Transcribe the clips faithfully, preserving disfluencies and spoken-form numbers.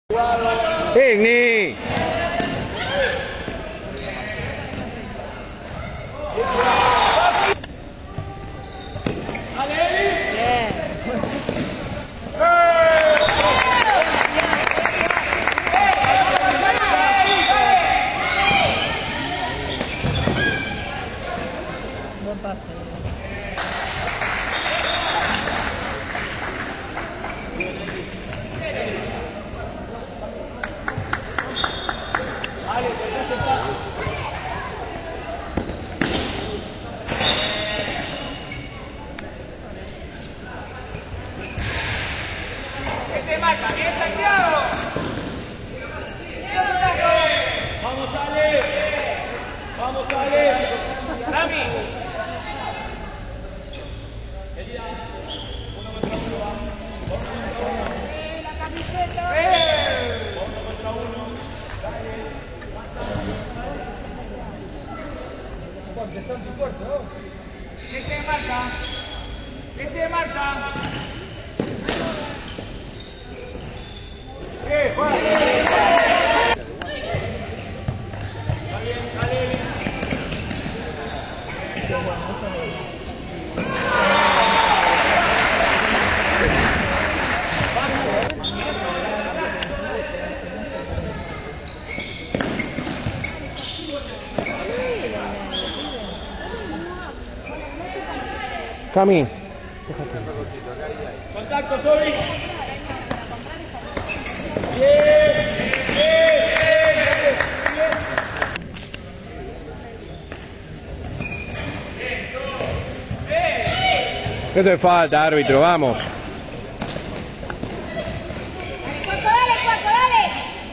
Igni. Buen pase. ¡Este marca! ¡Bien Santiago! ¡Vamos, Ale! ¡Vamos, Ale! ¡Rami! Uno contra uno, va. Uno contra uno. ¡Eh, la camiseta! ¡Eh! Uno contra uno. Dale. Está en tu cuerpo, ¿no? ¡Ese marca! ¡Ese marca! ¡Eh, Juan! Está bien, dale. Cami. Contacto, Toby. Bien, bien, bien, bien. ¿Qué te falta, árbitro? Vamos. Cuaco, dale, Cuaco, dale.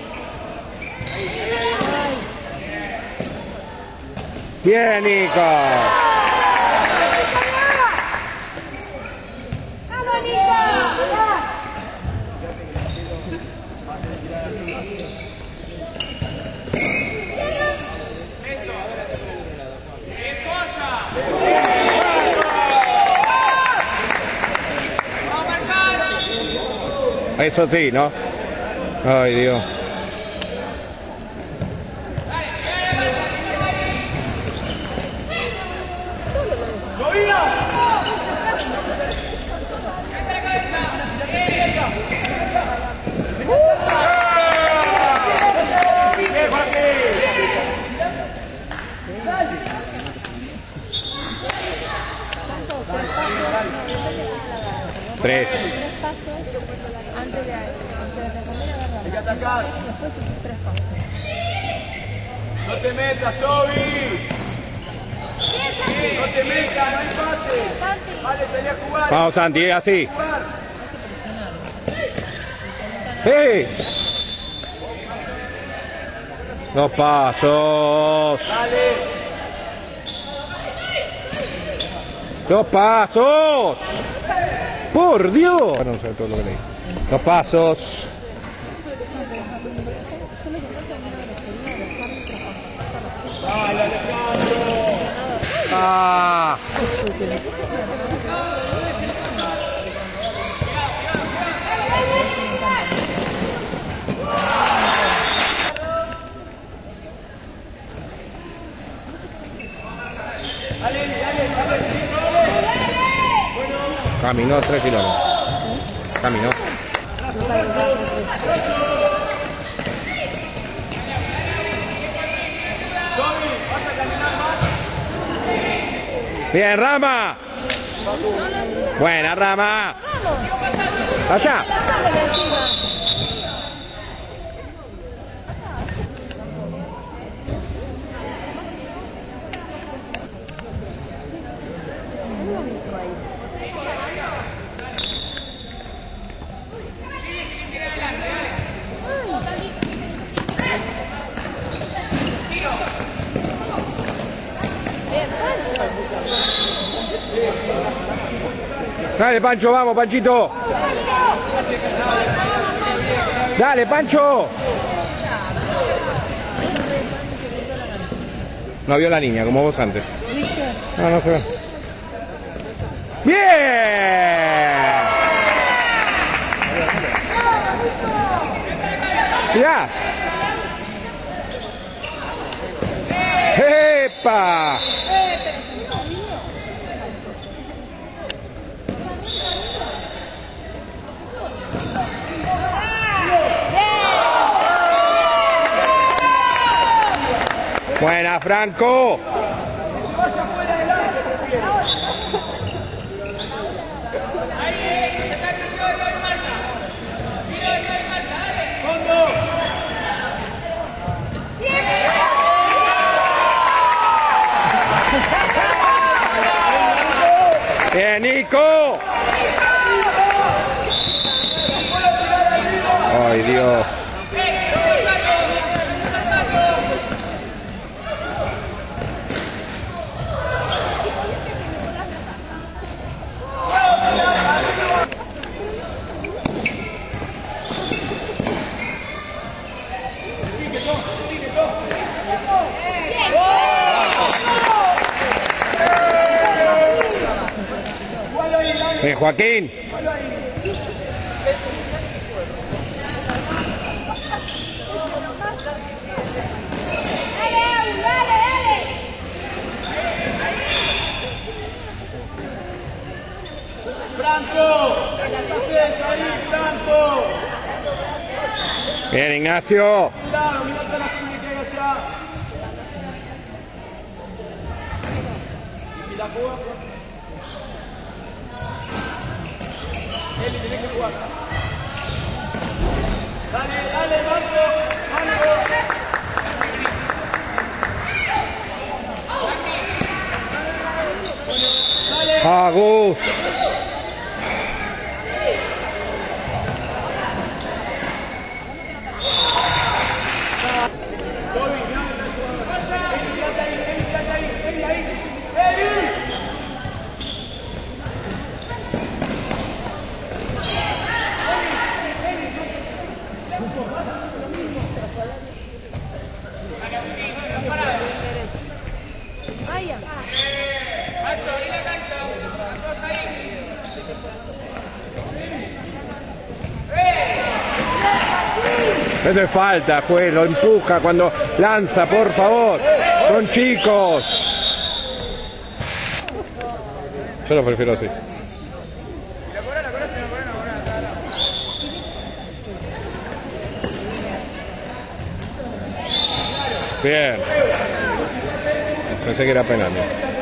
Bien, Nico. Vamos, Nico. Eso sí, ¿no? Ay, Dios. Tres. Tres pasos antes de, antes de comer agarrar. Hay que atacar. Después haces tres pasos. No te metas, Toby. No te metas, no hay pase. Vale, salí a jugar. Vamos, Santi, así. Jugar. ¡Sí! Dos pasos. Dale. Dos pasos. Por Dios. No sé todo lo que leí. Dos pasos. Dale, Alejandro. Ah. Dale, dale, dale. Caminó tres kilómetros. Caminó. Toby, vas a caminar más. Bien, Rama. Buena, Rama. Allá. Dale, Pancho, vamos, Panchito. Dale, Pancho. No vio la niña, como vos antes. ¿Viste? No, no fue. ¡Bien! Mirá. ¡Epa! Buena, Franco. Bien, Nico. Ay, Dios. Bien, Joaquín. Franco, ahí, Franco. Bien, Ignacio. Claro, mira toda la gente que hay allá. Y si la juega, Eli, tenés que jugar. Dale, dale, Marco, Marco. Dale. Agus. Vaya. Eso es falta, juez, lo empuja cuando lanza, por favor. Son chicos. Yo lo prefiero así. Bien. Pensé que era penal.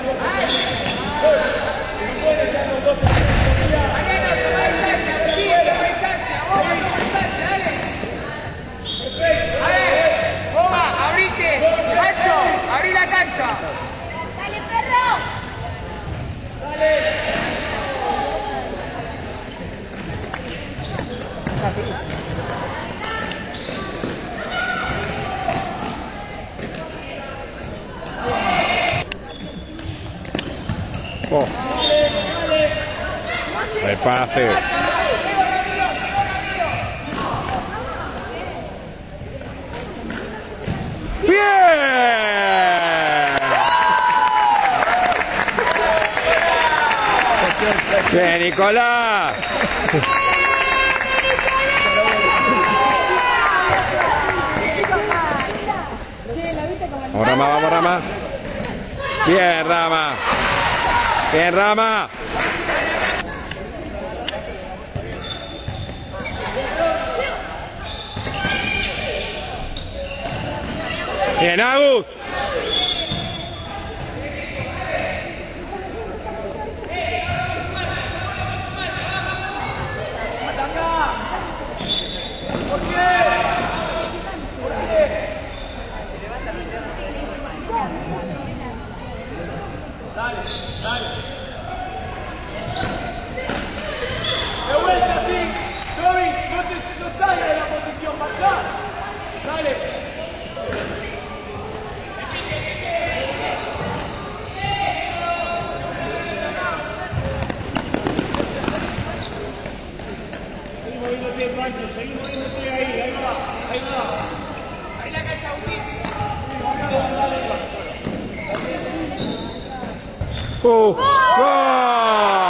¡Abrí la cancha! ¡Dale, perro! Oh. El pase. Bien, Nicolás. Vamos, Rama, vamos, Rama. Bien, Rama. Bien, Rama. Bien, Agus. Dale, dale. De vuelta, sí. Robin, no te no salgas de la posición, marcá. Dale. Seguimos moviéndote, Pancho, seguimos moviéndote ahí, ahí va, ahí va. Ahí la cancha, Agustín. Dale, dale, dale. ¡Oh! ¡Oh!